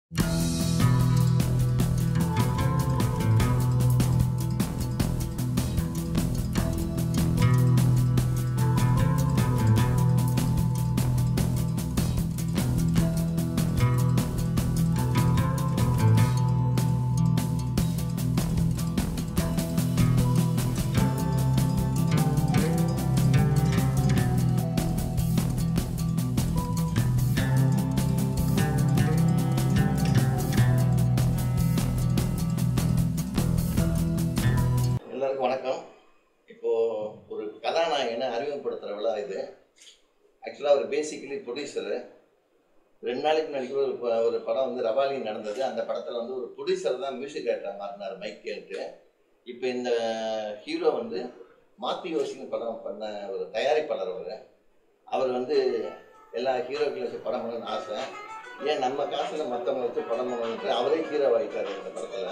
எல்லாருக்கும் வணக்கம். இப்போது ஒரு கதாநாயகனை அறிமுகப்படுத்துகிற விழா இது. ஆக்சுவலாக அவர் பேசிக்கலி ப்ரொடியூசரு. 2 நாளைக்கு முன்னாடி ஒரு படம் வந்து ரவாலி நடந்தது. அந்த படத்தில் வந்து ஒரு ப்ரொடியூசர் தான் மியூசிக் டைரக்டர் மாறினார் மைக் கேட்டு. இப்போ இந்த ஹீரோ வந்து மாத்தி யோசின்னு படம் பண்ண ஒரு தயாரிப்பாளர். அவர் வந்து எல்லா ஹீரோக்களை வச்சு படம் பண்ணணும்னு ஆசை. ஏன் நம்ம காசில் மற்றவங்க வச்சு படம் பண்ணணுன்ட்டு அவரே ஹீரோ ஆகிட்டார் இந்த படத்தில்.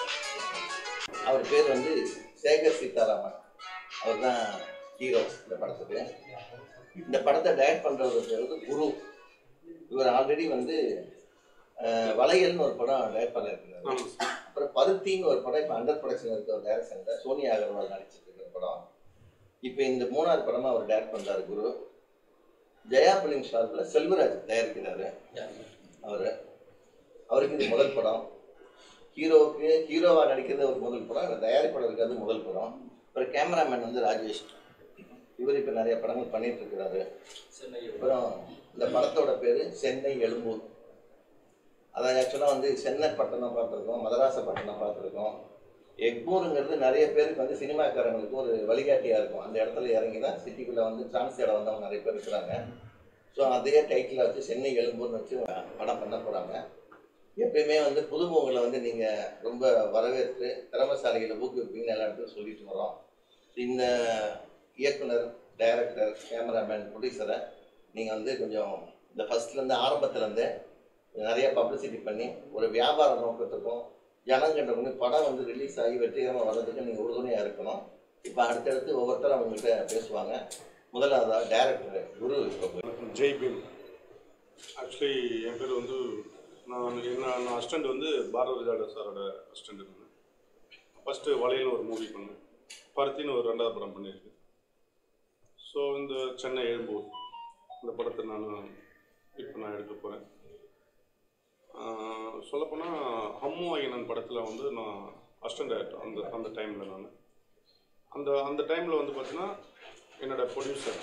அவர் பேர் வந்து சேகர் சீதாராமன். அவர் தான் ஹீரோ இந்த படத்துக்கு. இந்த படத்தை டைரக்ட் பண்ணுறவர் பேர் வந்து குரு. இவர் ஆல்ரெடி வந்து வளையல்னு ஒரு படம் டைரக்ட் பண்ணியிருக்கிறாரு. அப்புறம் பருத்தின்னு ஒரு படம் இப்போ அண்டர் ப்ரொடக்ஷன் இருக்க ஒரு டைரக்ஷனில் சோனியா அகர்வால் நடிச்சிட்டு இருக்கிற படம். இப்போ இந்த 3வது படமாக அவர் டைரக்ட் பண்ணுறாரு குரு. ஜெயா பிலிம் ஸ்டார்ல செல்வராஜ் தயாரிக்கிறாரு. அவருக்கு இது முதல் படம். ஹீரோவா நடிக்கிறது ஒரு முதல் படம், தயாரிப்பாளருக்கு அது முதல் படம். அப்புறம் கேமராமேன் வந்து ராஜேஷ். இவர் இப்போ நிறைய படங்கள் பண்ணிட்டு இருக்கிறாரு. அப்புறம் இந்த படத்தோட பேர் சென்னை எழும்பூர். அதாவது ஆக்சுவலாக வந்து சென்னை பட்டணம் பார்த்துருக்கோம், மதராச பட்டணம் பார்த்துருக்கோம். எக்மூருங்கிறது நிறைய பேருக்கு வந்து சினிமாக்காரங்களுக்கு ஒரு வழிகாட்டியாக இருக்கும். அந்த இடத்துல இறங்கி தான் சிட்டிக்குள்ளே வந்து சான்ஸ் இடம் வந்தவங்க நிறைய பேர் இருக்கிறாங்க. ஸோ அதே டைட்டில் வச்சு சென்னை எழும்பூர்னு வச்சு படம் பண்ண போகிறாங்க. எப்பயுமே வந்து புதுமுகங்களை வந்து நீங்கள் ரொம்ப வரவேற்று திறமசாலிகளை ஊக்குவிப்பீங்கன்னு எல்லா இடத்துலையும் சொல்லிட்டு வரோம். இந்த இயக்குனர், டைரக்டர், கேமராமேன், ப்ரொடியூசரை நீங்கள் வந்து கொஞ்சம் இந்த ஃபஸ்ட்லேருந்து ஆரம்பத்துலேருந்தே நிறைய பப்ளிசிட்டி பண்ணி ஒரு வியாபார நோக்கத்துக்கும் ஜனங்கண்டவங்க படம் வந்து ரிலீஸ் ஆகி வெற்றிகரமாக வர்றதுக்கு நீங்கள் உறுதுணையாக இருக்கணும். இப்போ அடுத்தடுத்து ஒவ்வொருத்தரும் அவங்கள்ட்ட பேசுவாங்க. முதலாவதாக டைரக்டர் குரு. ஜெய் பீம். ஆக்சுவலி என் பேர் வந்து நான் அசிஸ்டண்ட் வந்து பாரதிராஜா சாரோட அசிஸ்டண்ட் இருந்தேன். ஃபஸ்ட்டு வளையல்னு ஒரு மூவி பண்ணேன், பருத்தின்னு ஒரு 2வது படம் பண்ணியிருக்கேன். ஸோ இந்த சென்னை எழும்பூர் இந்த படத்தை இப்போ நான் எடுக்க போகிறேன். சொல்லப்போனால் அம்மு ஐயனன் படத்தில் வந்து நான் அசிஸ்டண்ட் டைரக்டர் அந்த டைமில் அந்த டைமில் வந்து பார்த்தீங்கன்னா என்னோடய ப்ரொடியூசர்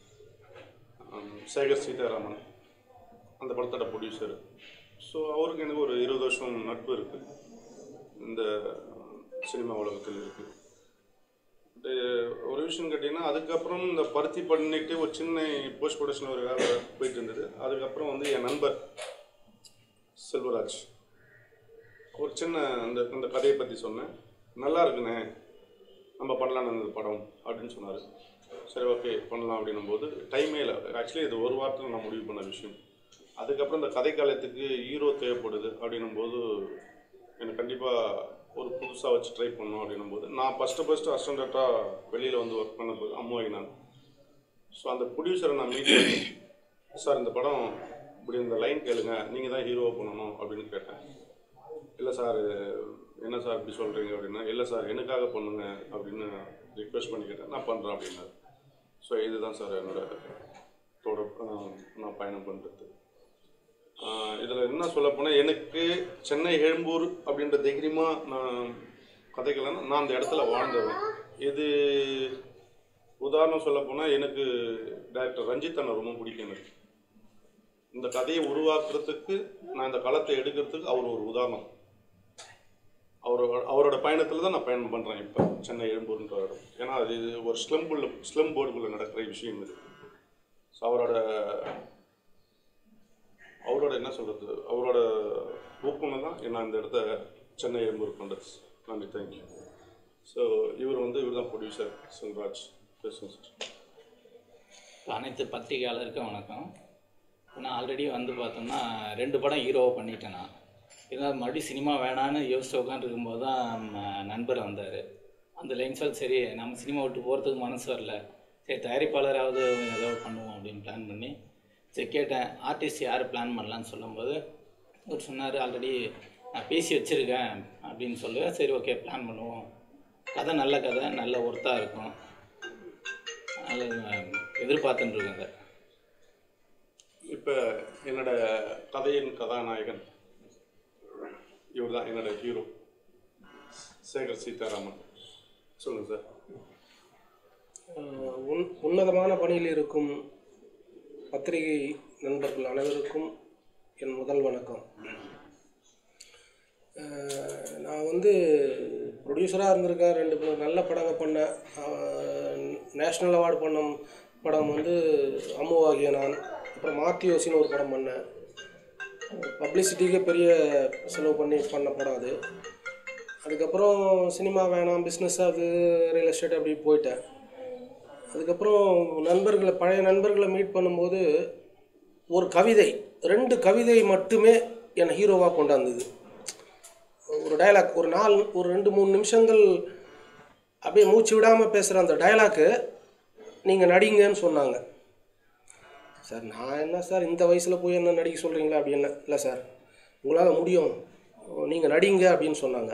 சேகர் சீதாராமன் அந்த படத்தோட ப்ரொடியூசர். ஸோ அவருக்கு எனக்கு ஒரு 20 வருஷம் நட்பு இருக்குது, இந்த சினிமா உலகத்தில் இருக்குது. ஒரு விஷயம் கேட்டிங்கன்னா அதுக்கப்புறம் இந்த பருத்தி பண்ணிட்டு ஒரு சின்ன போஸ்ட் ப்ரொடக்ஷன் ஒரு வேலை போயிட்டு இருந்தது. அதுக்கப்புறம் வந்து என் நண்பர் செல்வராஜ் ஒரு சின்ன அந்த கதையை பற்றி சொன்னேன். நல்லா இருக்குண்ணே, நம்ம பண்ணலான்னு அந்த படம் அப்படின்னு சொன்னார். சரி ஓகே பண்ணலாம் அப்படின்னும் போது டைமே இல்லை. ஆக்சுவலி இது ஒரு வாரத்தில் நான் முடிவு பண்ண விஷயம். அதுக்கப்புறம் இந்த கதை காலத்துக்கு ஹீரோ தேவைப்படுது அப்படின்னும் போது எனக்கு கண்டிப்பாக ஒரு புதுசாக வச்சு ட்ரை பண்ணோம் அப்படின்னும் போது நான் ஃபஸ்ட்டு அசிஸ்டண்ட்டாக வெளியில் வந்து ஒர்க் பண்ண போது அம்மாவை நான். ஸோ அந்த ப்ரொடியூசரை நான் மீட் பண்ணி, சார் இந்த படம் இப்படி இந்த லைன் கேளுங்க, நீங்கள் தான் ஹீரோவை பண்ணணும் அப்படின்னு கேட்டேன். இல்லை சார், என்ன சார் இப்படி சொல்கிறீங்க அப்படின்னா, இல்லை சார் எனக்காக பண்ணுங்க அப்படின்னு ரிக்வெஸ்ட் பண்ணி கேட்டேன். நான் பண்ணுறேன் அப்படின்னாரு. ஸோ இதுதான் சார் நான் பயணம் பண்ணுறது. இதில் என்ன சொல்லப்போனால் எனக்கு சென்னை எழும்பூர் அப்படின்ற தைரியமாக நான் கதைக்கலன்னா நான் அந்த இடத்துல வாழ்ந்தவன். இது உதாரணம் சொல்லப்போனால் எனக்கு டைரக்டர் ரஞ்சித் அண்ணா ரொம்ப பிடிக்கும். எனக்கு இந்த கதையை உருவாக்குறதுக்கு நான் இந்த களத்தை எடுக்கிறதுக்கு அவர் ஒரு உதாரணம். அவரோட பயணத்தில் தான் நான் பயணம் பண்ணுறேன் இப்போ சென்னை எழும்பூர்ன்ற இடம். ஏன்னா அது ஒரு ஸ்லம் போர்டுக்குள்ளே நடக்கிற விஷயம் இது. ஸோ அவரோட என்ன சொல்கிறது, அவரோட ஊக்கம் தான் என்ன அந்த இடத்த சென்னை எழும்பூர் பண்ணுறது. நன்றி, தேங்க்யூ. ஸோ இவர் தான் ப்ரொடியூசர் செல்வராஜ். பேசுங்க சார். அனைத்து பத்திரிகையாளருக்கும் வணக்கம். நான் ஆல்ரெடி பார்த்தோம்னா 2 படம் ஹீரோவை பண்ணிட்டேன். நான் இருந்தாலும் மறுபடியும் சினிமா வேணான்னு யோசிச்சு உட்காந்துருக்கும்போது தான் நண்பர் வந்தார். அந்த லைன்ஸால் சரி நம்ம சினிமா விட்டு போகிறதுக்கு மனசு வரல, சரி தயாரிப்பாளராவது ஏதோ பண்ணுவோம் அப்படின்னு பிளான் பண்ணி சரி கேட்டேன். ஆர்டிஸ்ட் யார் பிளான் பண்ணலான்னு சொல்லும்போது அவர் சொன்னார் ஆல்ரெடி நான் பேசி வச்சுருக்கேன் அப்படின்னு சொல்லுவேன். சரி ஓகே பிளான் பண்ணுவோம், கதை நல்ல கதை, நல்ல ஒர்த்தாக இருக்கும், நல்ல எதிர்பார்த்துட்டு இருக்கேங்க. இப்போ என்னோட கதையின் கதாநாயகன் இவர் தான், என்னோட ஹீரோ சேகர் சீதாராமன். சொல்லுங்கள் சார். உன்னதமான பணியில் இருக்கும் பத்திரிகை நண்பர்கள் அனைவருக்கும் என் முதல் வணக்கம். நான் வந்து ப்ரொடியூசராக இருந்திருக்கேன். 2 நல்ல படங்கள் பண்ணேன். நேஷ்னல் அவார்டு பண்ண படம் வந்து அம்முவாகிய நான். அப்புறம் மாத்தியோசின்னு ஒரு படம் பண்ணேன். பப்ளிசிட்டிக்கே பெரிய செலவு பண்ண படம் அது. அதுக்கப்புறம் சினிமா வேணாம், பிஸ்னஸ் அது ரியல் எஸ்டேட் அப்படி போயிட்டேன். அதுக்கப்புறம் பழைய நண்பர்களை மீட் பண்ணும்போது ஒரு கவிதை, 2 கவிதை மட்டுமே என்னை ஹீரோவாக கொண்டாந்தது. ஒரு டயலாக், ஒரு 2-3 நிமிஷங்கள் அப்படியே மூச்சு விடாமல் பேசுகிற அந்த டயலாக்கு நீங்கள் நடிங்கன்னு சொன்னாங்க. சார் நான் என்ன சார் இந்த வயசில் போய் என்ன நடிக்க சொல்கிறீங்களா அப்படின்னு. இல்லை சார் உங்களால் முடியும், நீங்கள் நடிங்க அப்படின்னு சொன்னாங்க.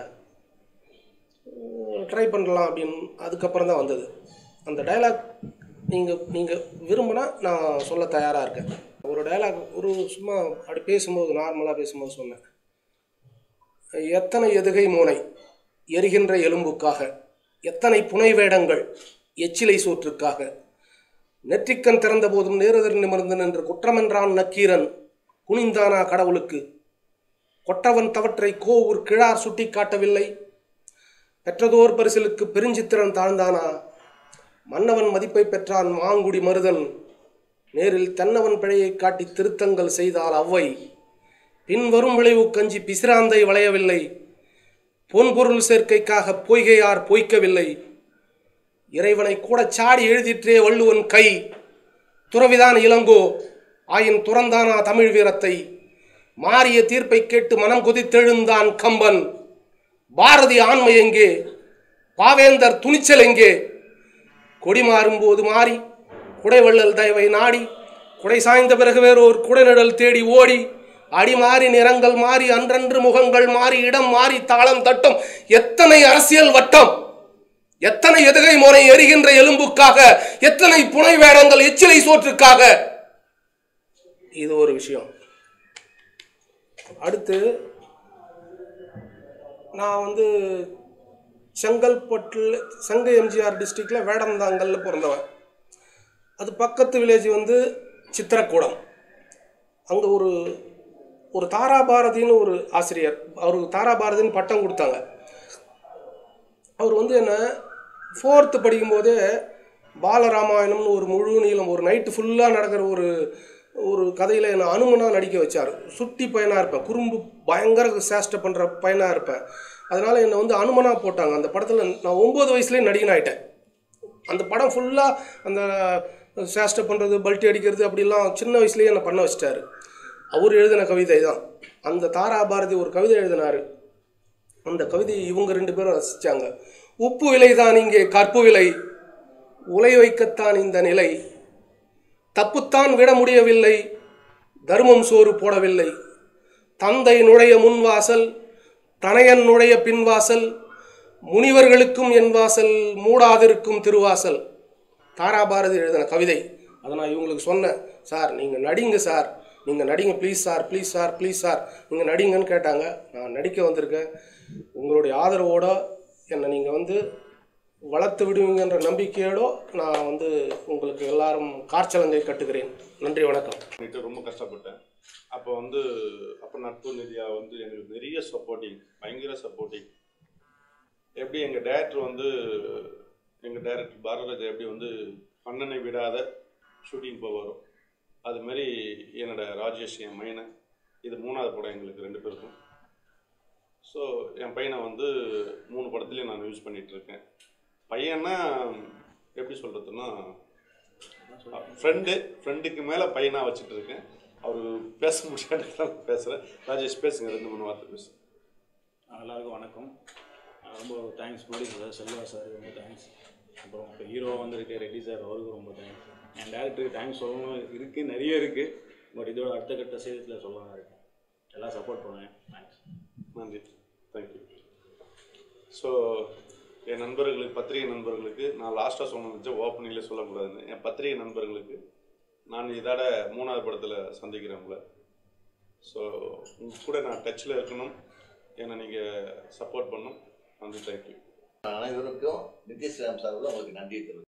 ட்ரை பண்ணலாம் அப்படின்னு அதுக்கப்புறம் தான் வந்தது அந்த டயலாக். நீங்கள் விரும்பினா நான் சொல்ல தயாராக இருக்கேன். ஒரு டயலாக் சும்மா அப்படி பேசும்போது, நார்மலாக பேசும்போது சொன்னேன். எத்தனை எதுகை மூனை எரிகின்ற எலும்புக்காக, எத்தனை புனை வேடங்கள் எச்சிலை சோற்றுக்காக, நெற்றிக்கண் திறந்த போதும் நேரெதிர் நிமிர்ந்து நின்று குற்றமென்றான் நக்கீரன் குனிந்தானா கடவுளுக்கு, கொட்டவன் தவற்றை கோவூர் கிழார் சுட்டி காட்டவில்லை, பெற்றதோர் பரிசிலுக்கு பெருஞ்சித்திரன் தாழ்ந்தானா, மன்னவன் மதிப்பை பெற்றான் மாங்குடி மருதன், நேரில் தென்னவன் பிழையை காட்டி திருத்தங்கள் செய்தால் அவ்வை, பின்வரும் விளைவு கஞ்சி பிசிராந்தை வளையவில்லை, பொன்பொருள் சேர்க்கைக்காக பொய்கையார் பொய்க்கவில்லை, இறைவனை கூட சாடி எழுதிற்றே வள்ளுவன் கை, துறவிதான் இளங்கோ ஆயின் துறந்தானா தமிழ் வீரத்தை, மாறிய தீர்ப்பை கேட்டு மனம் கொதித்தெழுந்தான் கம்பன், பாரதி ஆண்மை எங்கே, பாவேந்தர் துணிச்சல் எங்கே, கொடி மாறும்போது மாறி குடைவள்ளல் தயவை நாடி, குடை சாய்ந்த பிறகு வேறோர் குடைநிழல் தேடி ஓடி, அடி மாறி நிறங்கள் மாறி அன்றன்று முகங்கள் மாறி இடம் மாறி தாளம் தட்டும் எத்தனை அரசியல் வட்டம், எத்தனை எதுகை முறை எரிகின்ற எலும்புக்காக, எத்தனை புனை வேடங்கள் எச்சிலை சோற்றுக்காக. இது ஒரு விஷயம். அடுத்து நான் வந்து செங்கல்பட்டில் சங்க எம்ஜிஆர் டிஸ்ட்ரிக்டில் வேடந்தாங்கல்ல பிறந்தவன். அது பக்கத்து வில்லேஜ் வந்து சித்திரக்கூடம். அங்கே ஒரு தாராபாரதின்னு ஒரு ஆசிரியர், அவருக்கு தாராபாரதின்னு பட்டம் கொடுத்தாங்க. அவர் வந்து என்ன 4th படிக்கும்போதே பாலராமாயணம்னு ஒரு முழு நீளம் ஒரு நைட்டு ஃபுல்லாக நடக்கிற ஒரு கதையில் என்னை அனுமனாக நடிக்க வச்சார். சுட்டி பையனாக இருப்பேன், குறும்பு பயங்கர சேஷ்டை பண்ணுற பையனாக இருப்பேன். அதனால் என்னை வந்து அனுமனாக போட்டாங்க. அந்த படத்தில் நான் 9 வயசுலேயே நடிகன் ஆகிட்டேன். அந்த படம் ஃபுல்லாக அந்த சேஷ்டை பண்ணுறது, பல்ட்டி அடிக்கிறது அப்படிலாம் சின்ன வயசுலேயே என்னை பண்ண வச்சிட்டாரு. அவர் எழுதின கவிதை தான். அந்த தாராபாரதி ஒரு கவிதை எழுதினார். அந்த கவிதையை இவங்க 2 பேரும் ரசித்தாங்க. உப்பு விலை தான் இங்கே கற்பு விலை, உலை வைக்கத்தான் இந்த நிலை, தப்புத்தான் விட முடியவில்லை, தர்மம் சோறு போடவில்லை, தந்தை நுழைய முன்வாசல், தனையன் நுழைய பின்வாசல், முனிவர்களுக்கும் என் வாசல், மூடாதிருக்கும் திருவாசல். தாராபாரதி எழுதின கவிதை. அதை நான் இவங்களுக்கு சொன்னேன். சார் நீங்கள் நடிங்க சார், நீங்கள் நடிங்க please sir, please sir, please sir, நீங்கள் நடிங்கன்னு கேட்டாங்க. நான் நடிக்க வந்திருக்கேன். உங்களுடைய ஆதரவோட என்னை நீங்கள் வந்து வளர்த்து விடுவீங்கன்ற நம்பிக்கையோடு நான் வந்து உங்களுக்கு எல்லாரும் காற்சலங்கை கட்டுகிறேன். நன்றி, வணக்கம். ரொம்ப கஷ்டப்பட்டேன். அப்போ நட்பு நிதியா வந்து எனக்கு நிறைய சப்போர்ட்டிங், பயங்கர சப்போர்ட்டிங். எப்படி எங்கள் டைரக்டர் பாரதிராஜா எப்படி வந்து கண்ணனை விடாத ஷூட்டிங் போவாரோ அதுமாரி என்னோட ராஜேஷ், என் மையனை, இது 3வது படம் எங்களுக்கு 2 பேருக்கும். ஸோ என் பையனை வந்து 3 படத்துலேயும் நான் யூஸ் பண்ணிகிட்ருக்கேன். பையன்னா எப்படி சொல்கிறதுன்னா ஃப்ரெண்டுக்கு மேலே பையனாக வச்சுட்ருக்கேன். அவர் பேச முடியாதுதான் பேசுகிறேன். ராஜேஷ் பேசுங்க, 2-3 வார்த்தை பேசுங்க. எல்லாருக்கும் வணக்கம். ரொம்ப thanks producer sir, Selva sir, ரொம்ப தேங்க்ஸ். அப்புறம் இப்போ ஹீரோ வந்திருக்கு ரெட்டி சார், அவருக்கு ரொம்ப தேங்க்ஸ். என் டேரக்டருக்கு தேங்க்ஸ் சொல்லணும் இருக்குது, நிறைய இருக்குது. பட் இதோட அடுத்த கட்ட சேதத்தில் சொல்லலாம் இருக்கேன். எல்லாம் சப்போர்ட் பண்ணுவேன். தேங்க்ஸ். நன்றி, தேங்க்யூ. ஸோ என் நண்பர்களுக்கு, பத்திரிகை நண்பர்களுக்கு, நான் லாஸ்ட்டாக சொன்ன நினச்சேன் ஓப்பனிங்லேயே சொல்லக்கூடாதுன்னு, என் பத்திரிகை நண்பர்களுக்கு நான் இதோட 3வது படத்தில் சந்திக்கிறேன் உங்களை. ஸோ உங்கள் கூட நான் டச்சில் இருக்கணும், என்னை நீங்கள் சப்போர்ட் பண்ணணும். நன்றி, தேங்க்யூ. அனைவருக்கும் நித்யஸ்ரீராம் சார் உங்களுக்கு நன்றி தெரிவிக்கிறேன்.